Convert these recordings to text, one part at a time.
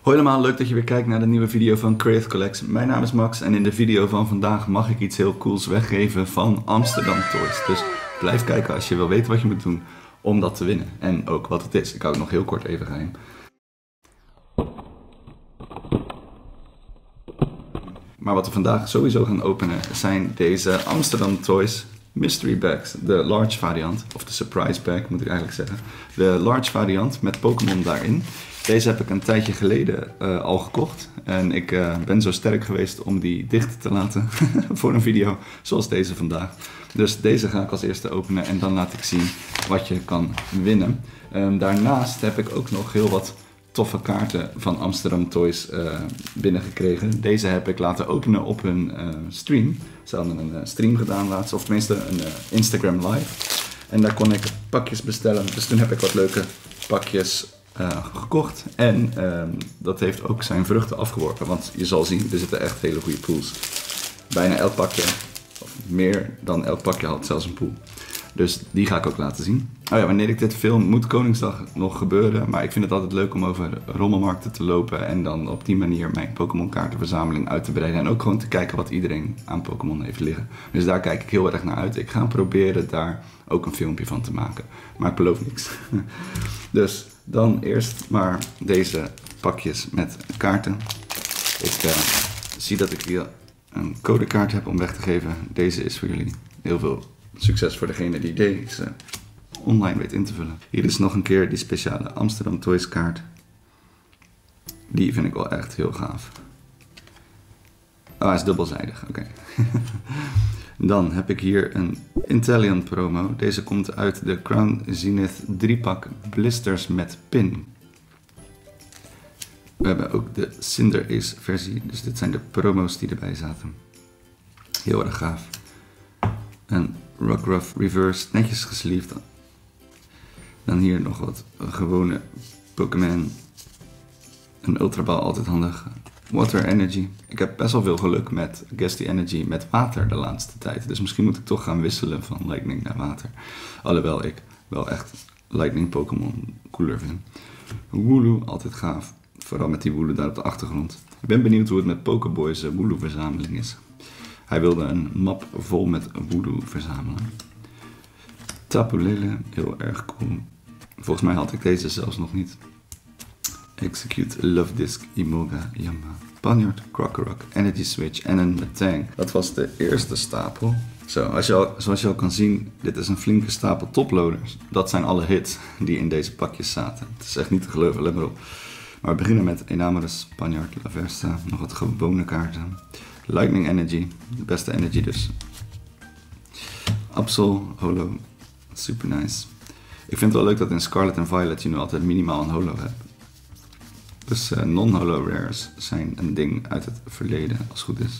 Hoi allemaal, leuk dat je weer kijkt naar de nieuwe video van Creative Collects. Mijn naam is Max en in de video van vandaag mag ik iets heel cools weggeven van Amsterdam Toys. Dus blijf kijken als je wil weten wat je moet doen om dat te winnen. En ook wat het is. Ik hou het nog heel kort even geheim. Maar wat we vandaag sowieso gaan openen zijn deze Amsterdam Toys Mystery Bags. De large variant, of de surprise bag moet ik eigenlijk zeggen. De large variant met Pokémon daarin. Deze heb ik een tijdje geleden al gekocht. En ik ben zo sterk geweest om die dicht te laten voor een video zoals deze vandaag. Dus deze ga ik als eerste openen en dan laat ik zien wat je kan winnen. Daarnaast heb ik ook nog heel wat toffe kaarten van Amsterdam Toys binnengekregen. Deze heb ik laten openen op hun stream. Ze hadden een stream gedaan laatst, of tenminste een Instagram live. En daar kon ik pakjes bestellen. Dus toen heb ik wat leuke pakjes gekocht. En dat heeft ook zijn vruchten afgeworpen. Want je zal zien, er zitten echt hele goede pools. Bijna elk pakje, of meer dan elk pakje had zelfs een pool. Dus die ga ik ook laten zien. Oh ja, wanneer ik dit film moet Koningsdag nog gebeuren. Maar ik vind het altijd leuk om over rommelmarkten te lopen. En dan op die manier mijn Pokémon kaartenverzameling uit te breiden. En ook gewoon te kijken wat iedereen aan Pokémon heeft liggen. Dus daar kijk ik heel erg naar uit. Ik ga proberen daar ook een filmpje van te maken. Maar ik beloof niks. Dus dan eerst maar deze pakjes met kaarten. Ik zie dat ik hier een codekaart heb om weg te geven. Deze is voor jullie. Heel veel succes voor degene die deze online weet in te vullen. Hier is nog een keer die speciale Amsterdam Toys kaart. Die vind ik wel echt heel gaaf. Oh, hij is dubbelzijdig. Oké. Dan heb ik hier een Inteleon promo. Deze komt uit de Crown Zenith 3-pak blisters met pin. We hebben ook de Cinder Ace versie. Dus dit zijn de promo's die erbij zaten. Heel erg gaaf. Een Rockruff Reverse, netjes gesleeved. Dan hier nog wat gewone Pokémon. Een Ultraball, altijd handig. Water Energy. Ik heb best wel veel geluk met Gasty Energy met water de laatste tijd. Dus misschien moet ik toch gaan wisselen van Lightning naar water. Alhoewel ik wel echt Lightning Pokémon cooler vind. Wooloo, altijd gaaf. Vooral met die Wooloo daar op de achtergrond. Ik ben benieuwd hoe het met Pokéboy's Wooloo verzameling is. Hij wilde een map vol met Wooloo verzamelen. Tapu Lele, heel erg cool. Volgens mij had ik deze zelfs nog niet. Execute, Love Disc, Emolga, Yama, Ponyard, Krokorok, Energy Switch en een Metang. Dat was de eerste stapel. Zo, zoals je al kan zien, dit is een flinke stapel toploaders. Dat zijn alle hits die in deze pakjes zaten. Het is echt niet te geloven, let maar op. Maar we beginnen met Enamorus, Ponyard, Laversta, nog wat gewone kaarten. Lightning Energy, de beste energy dus. Absol, Holo, super nice. Ik vind het wel leuk dat in Scarlet en Violet je nu altijd minimaal een holo hebt. Dus non-holo rares zijn een ding uit het verleden, als het goed is.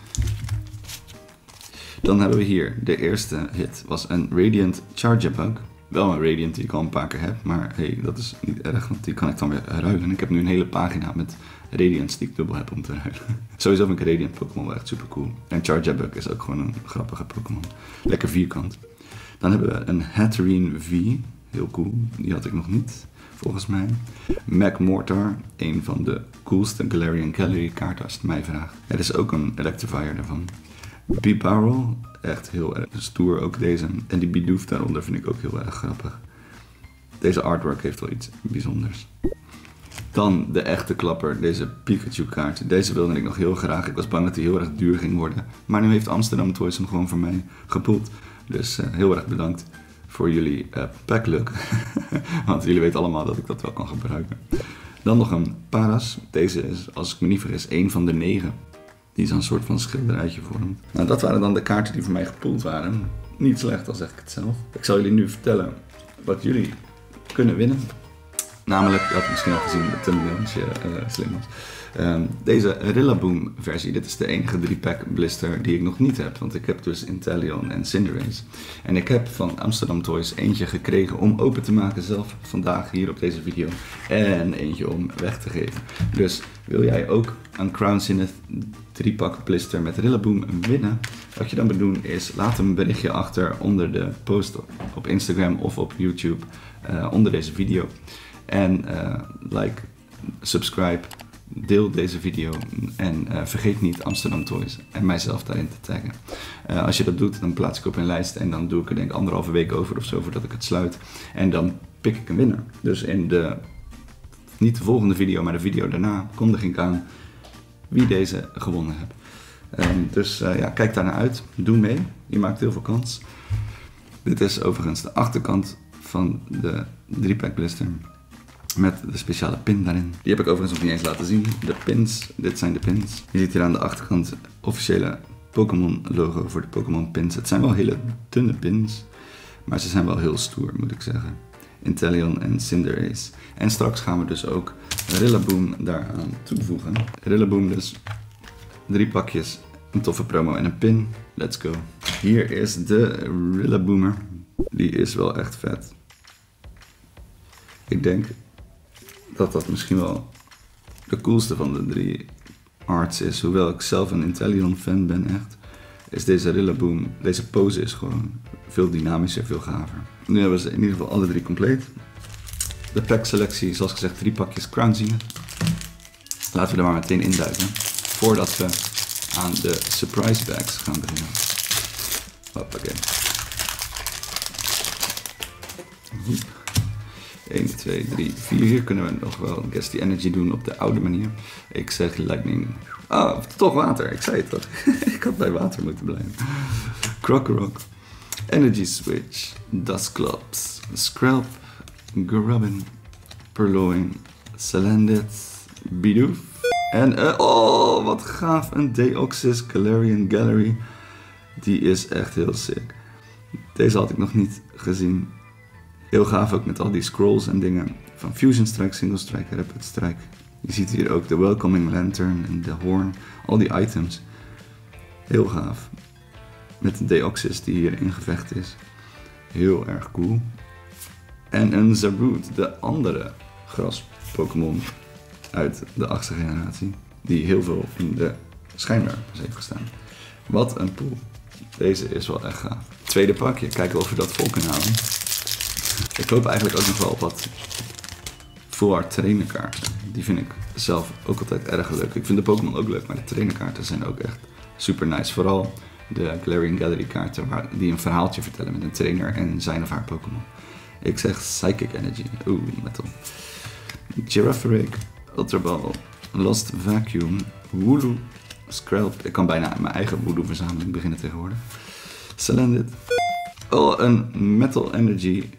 Dan hebben we hier de eerste hit, was een Radiant Charjabug. Wel een Radiant die ik al een paar keer heb, maar hey, dat is niet erg, want die kan ik dan weer ruilen. Ik heb nu een hele pagina met Radiants die ik dubbel heb om te ruilen. Sowieso vind ik Radiant Pokémon wel echt super cool. En Charjabug is ook gewoon een grappige Pokémon. Lekker vierkant. Dan hebben we een Hatterene V, heel cool, die had ik nog niet. Volgens mij. Magmortar, een van de coolste Galarian Gallery kaarten als je het mij vraagt. Er is ook een Electivire daarvan. Bibarel, echt heel erg stoer ook deze. En die Bidoof daaronder vind ik ook heel erg grappig. Deze artwork heeft wel iets bijzonders. Dan de echte klapper, deze Pikachu kaart. Deze wilde ik nog heel graag. Ik was bang dat hij heel erg duur ging worden. Maar nu heeft Amsterdam Toys hem gewoon voor mij gepoeld. Dus heel erg bedankt voor jullie packluck. Want jullie weten allemaal dat ik dat wel kan gebruiken. Dan nog een Paras. Deze is, als ik me niet vergis, 1 van de 9. Die is een soort van schilderijtje vormt. Nou, dat waren dan de kaarten die voor mij gepoeld waren. Niet slecht, al zeg ik het zelf. Ik zal jullie nu vertellen wat jullie kunnen winnen. Namelijk, je had het misschien al gezien in de thumbnail als je slim was. Deze Rillaboom versie, dit is de enige 3-pack blister die ik nog niet heb. Want ik heb dus Inteleon en Cinderace. En ik heb van Amsterdam Toys eentje gekregen om open te maken zelf vandaag hier op deze video. En eentje om weg te geven. Dus wil jij ook een Crown Zenith 3-pak blister met Rillaboom winnen? Wat je dan moet doen is, laat een berichtje achter onder de post op Instagram of op YouTube onder deze video. En like, subscribe deel deze video en vergeet niet Amsterdam Toys en mijzelf daarin te taggen. Als je dat doet, dan plaats ik op een lijst en dan doe ik er denk ik 1,5 week over of zo voordat ik het sluit. En dan pik ik een winnaar. Dus in niet de volgende video, maar de video daarna kondig ik aan wie deze gewonnen heeft. Dus kijk daar naar uit. Doe mee. Je maakt heel veel kans. Dit is overigens de achterkant van de 3-pack blister. Met de speciale pin daarin. Die heb ik overigens nog niet eens laten zien. De pins, dit zijn de pins. Je ziet hier aan de achterkant officiële Pokémon logo voor de Pokémon pins. Het zijn wel hele dunne pins. Maar ze zijn wel heel stoer, moet ik zeggen. Inteleon en Cinderace. En straks gaan we dus ook Rillaboom daaraan toevoegen. Rillaboom dus. 3 pakjes, een toffe promo en een pin. Let's go. Hier is de Rillaboomer. Die is wel echt vet. Ik denk dat dat misschien wel de coolste van de 3 arts is. Hoewel ik zelf een Inteleon fan ben echt. Is deze Rillaboom, deze pose is gewoon veel dynamischer, veel gaver. Nu hebben ze in ieder geval alle 3 compleet. De pack selectie, zoals gezegd, 3 pakjes Crown Zenith. Laten we er maar meteen induiken. Voordat we aan de surprise bags gaan beginnen. Hoppakee. 1, 2, 3, 4. Hier kunnen we nog wel Guess the Energy doen op de oude manier. Ik zeg Lightning. Ah, toch water. Ik zei het toch. Ik had bij water moeten blijven. Krokorok. Energy Switch. Dusclops. Scrap. Grubbin. Purloin. Salandit. Bidoof. En, oh, wat gaaf. Een Deoxys Galarian Gallery. Die is echt heel sick. Deze had ik nog niet gezien. Heel gaaf ook met al die scrolls en dingen. Van Fusion Strike, Single Strike, Rapid Strike. Je ziet hier ook de Welcoming Lantern en de Horn. Al die items. Heel gaaf. Met de Deoxys die hier in gevecht is. Heel erg cool. En een Zarude, de andere gras Pokémon uit de 8e generatie. Die heel veel in de schijnwerpers heeft gestaan. Wat een pool. Deze is wel echt gaaf. Tweede pakje, kijken of we dat vol kunnen houden. Ik hoop eigenlijk ook nog wel op wat full art trainerkaarten. Die vind ik zelf ook altijd erg leuk. Ik vind de Pokémon ook leuk, maar de trainerkaarten zijn ook echt super nice. Vooral de Galarian Gallery kaarten die een verhaaltje vertellen met een trainer en zijn of haar Pokémon. Ik zeg Psychic Energy. Oeh, metal. Girafarig, Ultra Ball, Lost Vacuum, Wooloo, Scrap. Ik kan bijna mijn eigen Wooloo verzameling beginnen tegenwoordig. Salandit. Oh, een Metal Energy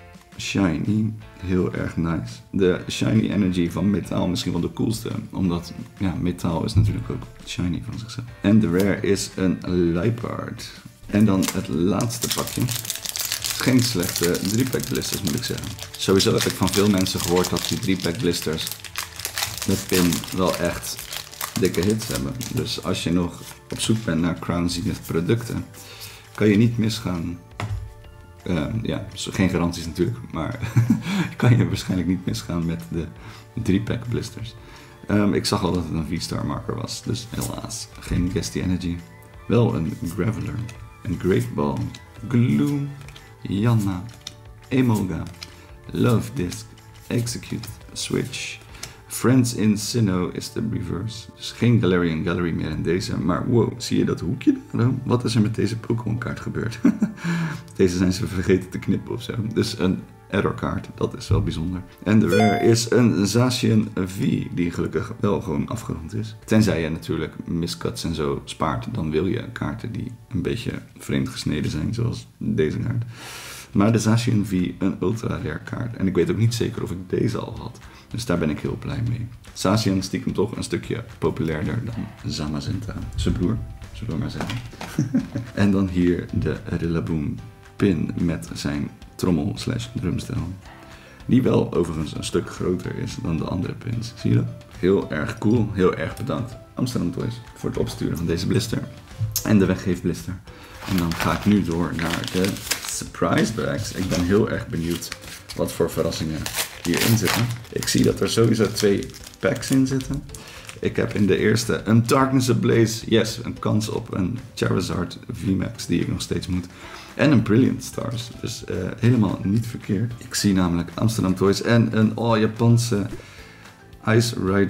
Shiny. Heel erg nice. De Shiny Energy van metaal misschien wel de coolste. Omdat, ja, metaal is natuurlijk ook shiny van zichzelf. En de rare is een Liepard. En dan het laatste pakje. Geen slechte 3-pack blisters, moet ik zeggen. Sowieso heb ik van veel mensen gehoord dat die 3-pack blisters met pin wel echt dikke hits hebben. Dus als je nog op zoek bent naar Crown Zenith producten, kan je niet misgaan. Ja, geen garanties natuurlijk, maar kan je waarschijnlijk niet misgaan met de 3-pack blisters. Ik zag al dat het een V-Star marker was, dus helaas geen Guess the Energy. Wel een Graveler, een Great Ball, Gloom, Yanma, Emolga, Love Disc, Execute, Switch. Friends in Sinnoh is de reverse. Dus geen Galarian Gallery meer in deze. Maar wow, zie je dat hoekje daar? Wat is er met deze Pokémon kaart gebeurd? Deze zijn ze vergeten te knippen of zo. Dus een error kaart, dat is wel bijzonder. En de rare is een Zacian V, die gelukkig wel gewoon afgerond is. Tenzij je natuurlijk miscuts en zo spaart, dan wil je kaarten die een beetje vreemd gesneden zijn, zoals deze kaart. Maar de Zacian V, een ultra rare kaart. En ik weet ook niet zeker of ik deze al had. Dus daar ben ik heel blij mee. Zacian stiekem toch een stukje populairder dan Zamazenta, zijn broer, zullen we maar zeggen. En dan hier de Rillaboom pin met zijn trommel/drumstel. Die wel overigens een stuk groter is dan de andere pins. Zie je dat? Heel erg cool. Heel erg bedankt Amsterdam Toys voor het opsturen van deze blister. En de weggeefblister. En dan ga ik nu door naar de surprise bags. Ik ben heel erg benieuwd wat voor verrassingen hierin zitten. Ik zie dat er sowieso 2 packs in zitten. Ik heb in de eerste een Darkness Ablaze. Yes, een kans op een Charizard VMAX die ik nog steeds moet. En een Brilliant Stars. Dus helemaal niet verkeerd. Ik zie namelijk Amsterdam Toys en een Japanse Ice Rider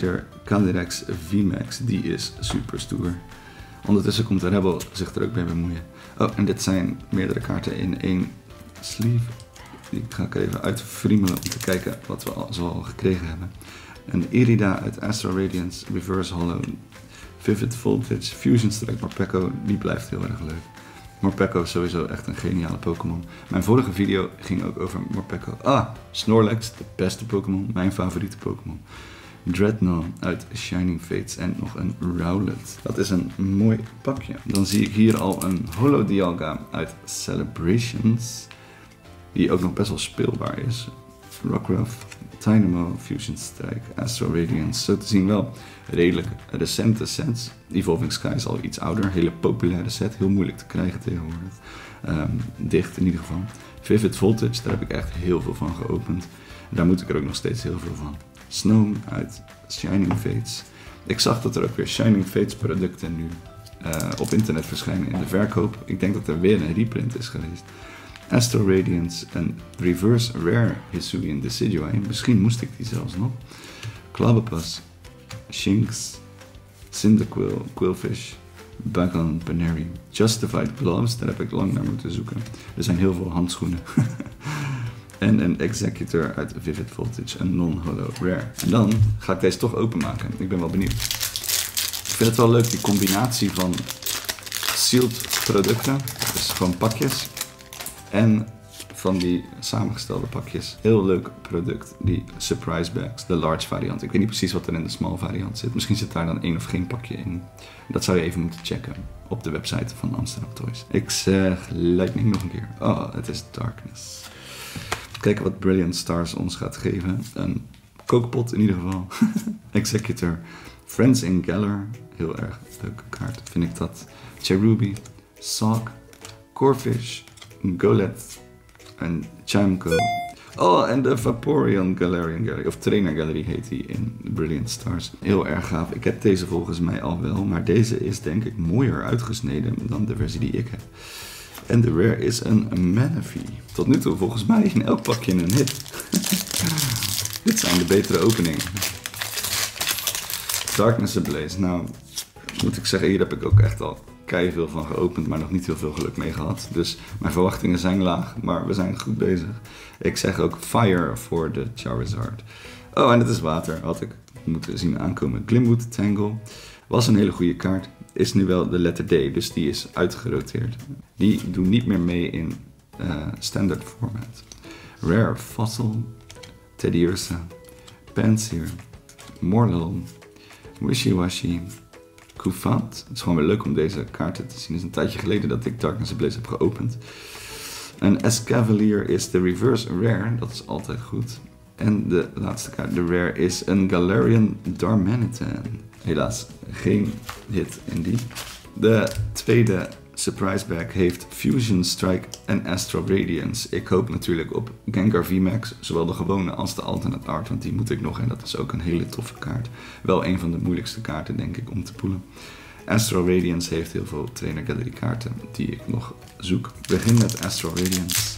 Calyrex VMAX, die is super stoer. Ondertussen komt de Rebel zich er ook bij bemoeien. Oh, en dit zijn meerdere kaarten in één sleeve. Die ga ik even uitfriemelen om te kijken wat we al gekregen hebben. Een Irida uit Astral Radiance, Reverse Hollow, Vivid Voltage, Fusion Strike Morpeko, die blijft heel erg leuk. Morpeko is sowieso echt een geniale Pokémon. Mijn vorige video ging ook over Morpeko. Snorlax, de beste Pokémon, mijn favoriete Pokémon. Dreadnought uit Shining Fates en nog een Rowlet. Dat is een mooi pakje. Dan zie ik hier al een Holo Dialga uit Celebrations, die ook nog best wel speelbaar is. Rockruff, Dynamo, Fusion Strike, Astral Radiance. Zo te zien wel redelijk recente sets. Evolving Sky is al iets ouder, hele populaire set, heel moeilijk te krijgen tegenwoordig. Dicht in ieder geval. Vivid Voltage, daar heb ik echt heel veel van geopend. Daar moet ik er ook nog steeds heel veel van. Snow uit Shining Fates. Ik zag dat er ook weer Shining Fates producten nu op internet verschijnen in de verkoop. Ik denk dat er weer een reprint is geweest. Astral Radiance, een Reverse Rare Hisuian Decidueye. Misschien moest ik die zelfs nog. Clobbopus, Shinx, Cyndaquil, Quillfish, Bagon, Paneri, Justified Gloves, daar heb ik lang naar moeten zoeken. Er zijn heel veel handschoenen. En een Executor uit Vivid Voltage, een non-holo rare. En dan ga ik deze toch openmaken. Ik ben wel benieuwd. Ik vind het wel leuk, die combinatie van sealed producten, dus gewoon pakjes, en van die samengestelde pakjes. Heel leuk product, die surprise bags, de large variant. Ik weet niet precies wat er in de small variant zit. Misschien zit daar dan één of geen pakje in. Dat zou je even moeten checken op de website van Amsterdam Toys. Ik zeg Lightning nog een keer. Oh, het is Darkness. Kijken wat Brilliant Stars ons gaat geven. Een kookpot in ieder geval. Executor. Friends in Galar. Heel erg leuke kaart, vind ik dat. Cherubi. Sock. Corfish. Golett. En Chimco. Oh, en de Vaporeon Galarian Gallery. Of Trainer Gallery heet die in Brilliant Stars. Heel erg gaaf. Ik heb deze volgens mij al wel. Maar deze is denk ik mooier uitgesneden dan de versie die ik heb. En de rare is een Manaphy. Tot nu toe volgens mij in elk pakje een hit. Dit zijn de betere openingen. Darkness Ablaze. Nou, moet ik zeggen, hier heb ik ook echt al keiveel van geopend, maar nog niet heel veel geluk mee gehad. Dus mijn verwachtingen zijn laag, maar we zijn goed bezig. Ik zeg ook Fire voor de Charizard. Oh, en het is water. Had ik moeten zien aankomen. Glimwood Tangle. Was een hele goede kaart. Is nu wel de letter D, dus die is uitgeroteerd. Die doen niet meer mee in standard format. Rare Fossil, Teddiursa, Pansear, Morlul, Wishiwashi, Kufat. Het is gewoon weer leuk om deze kaarten te zien. Het is een tijdje geleden dat ik Darkness Ablaze heb geopend. Een Escavalier is de reverse rare, dat is altijd goed. En de laatste kaart, de rare, is een Galarian Darmanitan. Helaas geen hit in die. De tweede surprise bag heeft Fusion Strike en Astral Radiance. Ik hoop natuurlijk op Gengar VMAX, zowel de gewone als de alternate art, want die moet ik nog en dat is ook een hele toffe kaart. Wel een van de moeilijkste kaarten denk ik om te poelen. Astral Radiance heeft heel veel Trainer Gallery kaarten die ik nog zoek. Ik begin met Astral Radiance.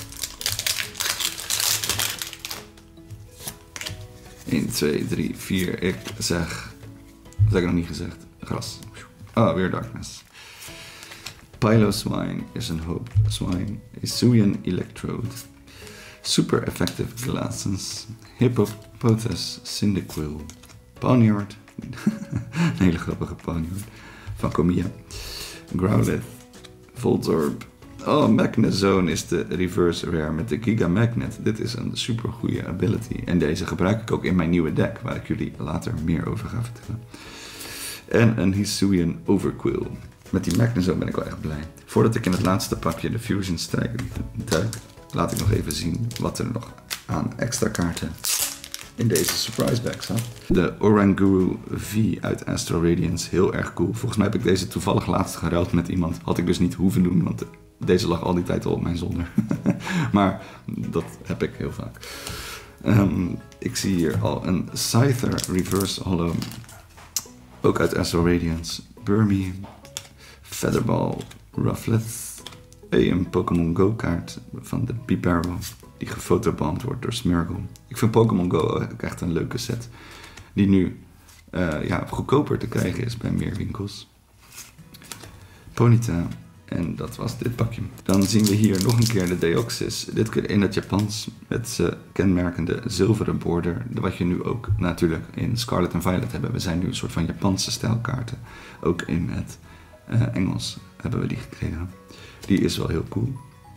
1, 2, 3, 4. Ik zeg... Dat heb ik nog niet gezegd. Gras. Ah, weer Darkness. Piloswine is een hoop. Swine. Hisuian Electrode. Super Effective Glasses. Hippopotas Cyndaquil. Pawniard. Een hele grappige Pawniard. Van Comia. Growlithe. Voltorb. Oh, Magnezone is de reverse rare met de Giga Magnet. Dit is een super goede ability. En deze gebruik ik ook in mijn nieuwe deck, waar ik jullie later meer over ga vertellen. En een Hisuian Overquill. Met die Magnezone ben ik wel echt blij. Voordat ik in het laatste pakje de Fusion Strike duik, laat ik nog even zien wat er nog aan extra kaarten in deze surprise bag zat. De Oranguru V uit Astral Radiance, heel erg cool. Volgens mij heb ik deze toevallig laatst geruild met iemand. Had ik dus niet hoeven doen, want deze lag al die tijd al op mijn zolder. Maar dat heb ik heel vaak. Ik zie hier al een Scyther Reverse Hollow. Ook uit Astral Radiance. Burmy. Featherball. Rufflet. Een Pokémon Go kaart van de Piparo. Die gefotoband wordt door Smeargle. Ik vind Pokémon Go ook echt een leuke set. Die nu goedkoper te krijgen is bij meer winkels. Ponyta. En dat was dit pakje. Dan zien we hier nog een keer de Deoxys. Dit keer in het Japans met zijn kenmerkende zilveren border. Wat je nu ook natuurlijk in Scarlet en Violet hebben. We zijn nu een soort van Japanse stijlkaarten. Ook in het Engels hebben we die gekregen. Die is wel heel cool.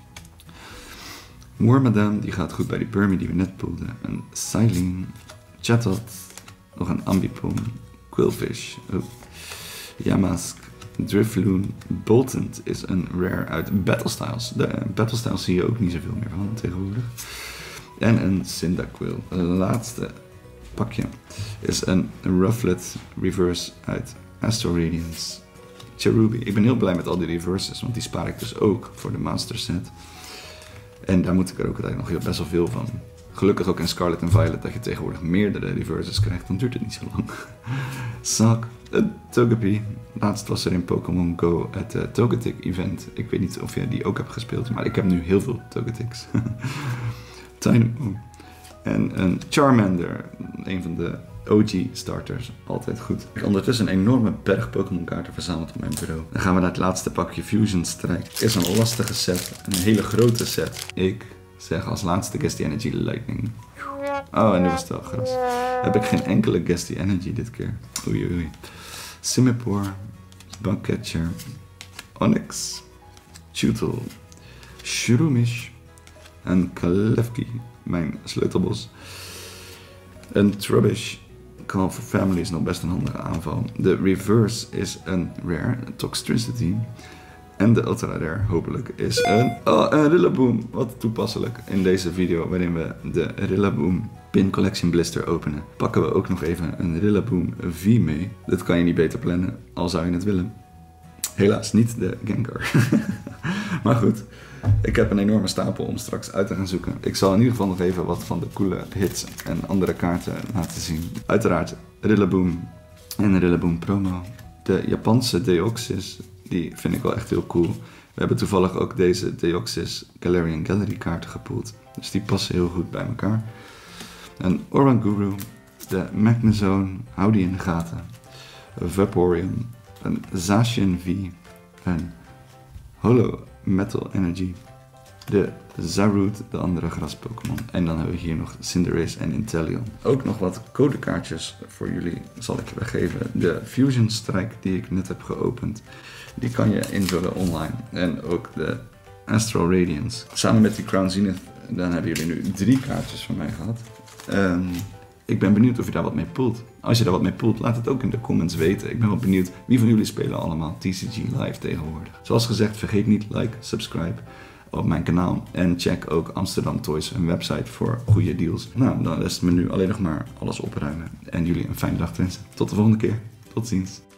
Wormadam, die gaat goed bij die Burmy die we net poelden. Een Silene, Chatot, nog een Ambipom, Quillfish, Yamask, Drifloon, Boltund is een rare uit Battle Styles. De Battle Styles zie je ook niet zoveel meer van tegenwoordig. En een Cyndaquil. Het laatste pakje is een Rufflet Reverse uit Astral Radiance. Cherubi. Ik ben heel blij met al die reverses, want die spaar ik dus ook voor de Master Set. En daar moet ik er ook uiteindelijk nog best wel veel van. Gelukkig ook in Scarlet en Violet dat je tegenwoordig meerdere reverses krijgt, dan duurt het niet zo lang. Sak, Togepi. Laatst was er in Pokémon Go het Togetic event. Ik weet niet of jij die ook hebt gespeeld, maar ik heb nu heel veel Togetics. Tynamo. En een Charmander, een van de OG starters, altijd goed. Ik heb ondertussen een enorme berg Pokémon kaarten verzameld op mijn bureau. Dan gaan we naar het laatste pakje Fusion Strike. Is een lastige set, een hele grote set. Ik zeg als laatste Gastly Energy Lightning. Oh, en nu was het wel gras. Heb ik geen enkele Gastly Energy dit keer. Oei oei. Simipour, Bunkcatcher, Onix, Chewtle, Shroomish en Klefki, mijn sleutelbos. Een Trubbish, Call for Family is nog best een handige aanval. De Reverse is een rare, Toxtricity. En de ultra rare, hopelijk, is een Rillaboom. Wat toepasselijk in deze video waarin we de Rillaboom Pin Collection Blister openen. Pakken we ook nog even een Rillaboom V mee. Dit kan je niet beter plannen, al zou je het willen. Helaas niet de Gengar. Maar goed, ik heb een enorme stapel om straks uit te gaan zoeken. Ik zal in ieder geval nog even wat van de coole hits en andere kaarten laten zien. Uiteraard Rillaboom en Rillaboom Promo. De Japanse Deoxys, die vind ik wel echt heel cool. We hebben toevallig ook deze Deoxys Galarian Gallery kaarten gepoeld. Dus die passen heel goed bij elkaar. Een Oranguru, de Magnezone, hou die in de gaten. Een Vaporeon, een Zacian V, een Holo Metal Energy, de Zarude, de andere gras-Pokémon. En dan hebben we hier nog Cinderace en Inteleon. Ook nog wat codekaartjes voor jullie zal ik weggeven. De Fusion Strike die ik net heb geopend, die kan je invullen online. En ook de Astral Radiance. Samen met die Crown Zenith, dan hebben jullie nu 3 kaartjes van mij gehad. Ik ben benieuwd of je daar wat mee poelt. Als je daar wat mee poelt, laat het ook in de comments weten. Ik ben wel benieuwd wie van jullie spelen allemaal TCG Live tegenwoordig. Zoals gezegd, vergeet niet like, subscribe op mijn kanaal. En check ook Amsterdam Toys, een website voor goede deals. Nou, dan rest me nu alleen nog maar alles opruimen. En jullie een fijne dag wensen. Tot de volgende keer. Tot ziens.